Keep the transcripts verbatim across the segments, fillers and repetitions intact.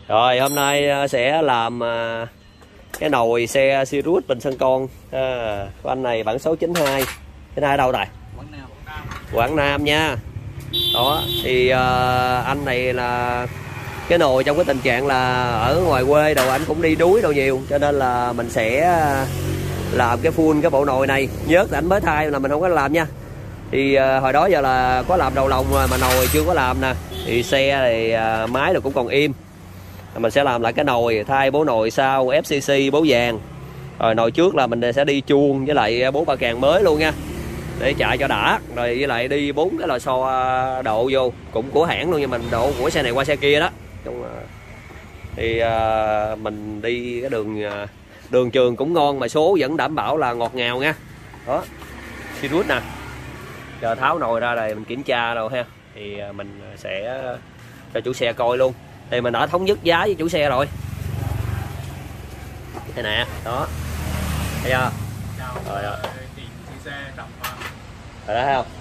Rồi hôm nay sẽ làm cái nồi xe Sirius Bình Sơn Con à, của anh này bản số chín hai. Cái này ở đâu tài? Quảng Nam. Quảng Nam nha. Đó thì uh, anh này là cái nồi trong cái tình trạng là ở ngoài quê đồ anh cũng đi đuối đồ nhiều, cho nên là mình sẽ làm cái full cái bộ nồi này. Nhớ anh mới thay là mình không có làm nha. Thì uh, hồi đó giờ là có làm đầu lòng rồi mà nồi chưa có làm nè. Thì xe thì uh, máy rồi cũng còn im. Mình sẽ làm lại cái nồi, thay bố nồi sau ép xê xê bố vàng. Rồi nồi trước là mình sẽ đi chuông với lại bố ba càng mới luôn nha, để chạy cho đã. Rồi với lại đi bốn cái lò xo độ vô cũng của hãng luôn, nhưng mình độ của xe này qua xe kia đó. Thì uh, mình đi cái đường uh, đường trường cũng ngon mà số vẫn đảm bảo là ngọt ngào nha. Đó Sirius nè. Giờ tháo nồi ra đây mình kiểm tra rồi ha, thì uh, mình sẽ cho chủ xe coi luôn. Thì mình đã thống nhất giá với chủ xe rồi. Đây nè, đó. Thấy chưa? Rồi đó. Rồi đó thấy không?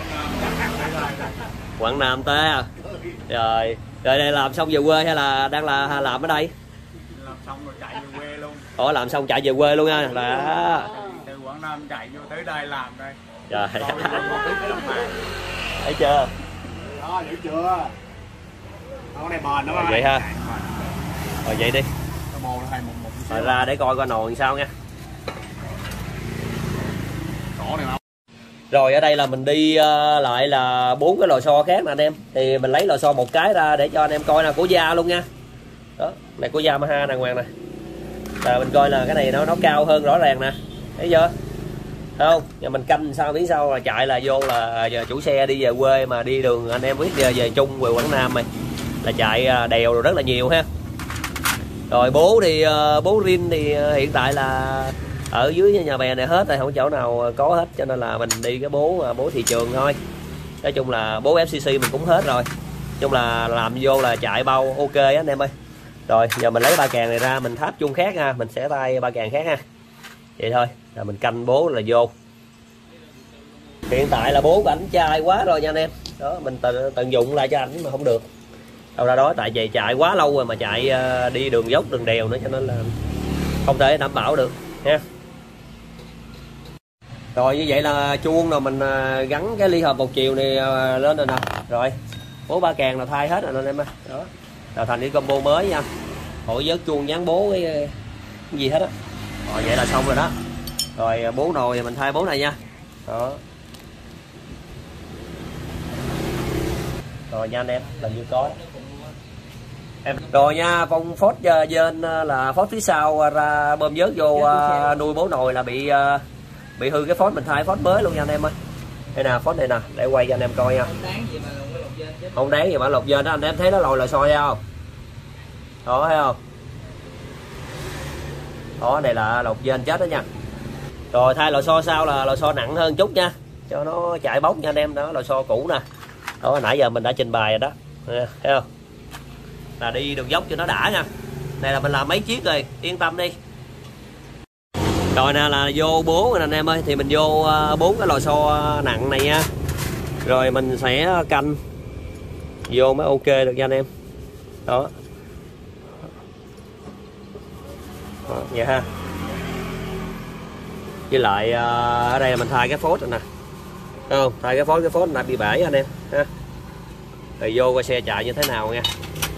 Quảng Nam té à. Rồi, rồi đây làm xong về quê hay là đang là làm ở đây? Làm xong rồi chạy về quê luôn. Ủa làm xong chạy về quê luôn nha. Là từ Quảng Nam chạy vô tới đây làm đây. Rồi. Thấy chưa? Đó, hiểu chưa? Con này bền đó. Vậy ha. Rồi vậy đi. Rồi ra để coi coi nồi sao nha. Rồi ở đây là mình đi uh, lại là bốn cái lò xo khác nè anh em. Thì mình lấy lò xo một cái ra để cho anh em coi là của da luôn nha. Đó, này của Yamaha nè ngoan nè. Là mình coi là cái này nó nó cao hơn rõ ràng nè. Thấy chưa? Thấy không? Giờ mình canh sao biết sao là chạy là vô là giờ chủ xe đi về quê mà đi đường anh em biết về, về Trung về Quảng Nam này là chạy đèo rồi rất là nhiều ha. Rồi bố thì bố rin thì hiện tại là ở dưới nhà bè này hết rồi, không chỗ nào có hết, cho nên là mình đi cái bố bố thị trường thôi. Nói chung là bố ép xê xê mình cũng hết rồi. Nói chung là làm vô là chạy bao ok á anh em ơi. Rồi giờ mình lấy ba càng này ra mình tháp chung khác ha, mình sẽ tay ba càng khác ha. Vậy thôi, rồi mình canh bố là vô. Hiện tại là bố của ảnh chai quá rồi nha anh em. Đó mình tận, tận dụng lại cho ảnh mà không được. Đâu ra đó, tại vì chạy quá lâu rồi mà chạy đi đường dốc đường đèo nữa, cho nên là không thể đảm bảo được nha. Rồi như vậy là chuông rồi mình gắn cái ly hợp một chiều này lên rồi nè. Rồi bố ba càng là thay hết rồi anh em ơi. Đó là thành cái combo mới nha, hội vớt chuông dán bố cái, cái gì hết á. Rồi vậy là xong rồi đó. Rồi bố nồi thì mình thay bố này nha. Đó. Rồi nha anh em, làm như có em. Rồi nha, con phốt trên là phốt phía sau ra bơm vớt vô nuôi bố nồi là bị bị hư cái phốt, mình thay phốt mới luôn nha anh em ơi. Đây nè, phốt này nè, để quay cho anh em coi nha. Không đáng gì mà lột dên đó, anh em thấy nó lồi là soi không? Đó thấy không? Đó này là lột dên chết đó nha. Rồi thay lò xo sau là lò xo nặng hơn chút nha, cho nó chạy bốc nha anh em. Đó lò xo cũ nè. Đó nãy giờ mình đã trình bày rồi đó. Thấy không? Là đi đường dốc cho nó đã nha. Này là mình làm mấy chiếc rồi, yên tâm đi. Rồi nè là vô bố rồi nè anh em ơi. Thì mình vô bốn cái lò xo nặng này nha. Rồi mình sẽ canh vô mới ok được nha anh em. Đó. Đó vậy ha. Với lại ở đây là mình thay cái phốt rồi nè. Thấy không? Thay cái phốt, cái phốt đã bị bể anh em ha. Rồi vô coi xe chạy như thế nào nha.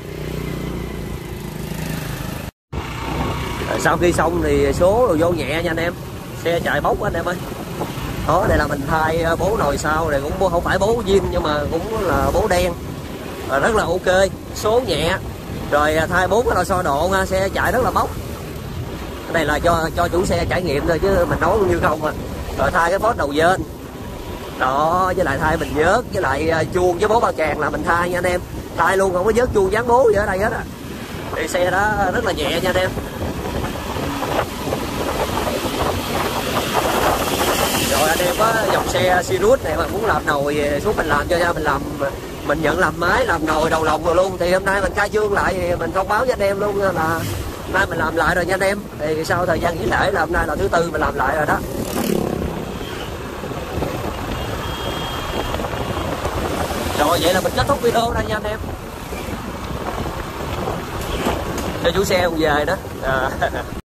Rồi sau khi xong thì số rồi vô nhẹ nha anh em. Xe chạy bốc anh em ơi. Đó đây là mình thay bố nồi sau này, cũng không phải bố zin nhưng mà cũng là bố đen. Rồi rất là ok, số nhẹ. Rồi thay bốn cái lò xo độ nha, xe chạy rất là bốc. Cái này là cho cho chủ xe trải nghiệm thôi chứ mình nói như không à. Rồi thay cái phốt đầu dên. Đó, với lại thay bình vớt, với lại chuông với bố ba càng là mình thay nha anh em. Thay luôn, không có vớt chuông dán bố gì ở đây hết á. Thì xe đó rất là nhẹ nha anh em. Rồi anh em có dòng xe Sirius này mà muốn làm nồi xuống mình làm cho ra, mình làm mình nhận làm máy, làm nồi đầu lòng rồi luôn. Thì hôm nay mình khai trương lại thì mình thông báo với anh em luôn là hôm nay mình làm lại rồi nha anh em. Thì sau thời gian nghỉ lễ là hôm nay là thứ tư mình làm lại rồi đó. Rồi vậy là mình kết thúc video đây nha anh em. cho chủ xe không về đó à.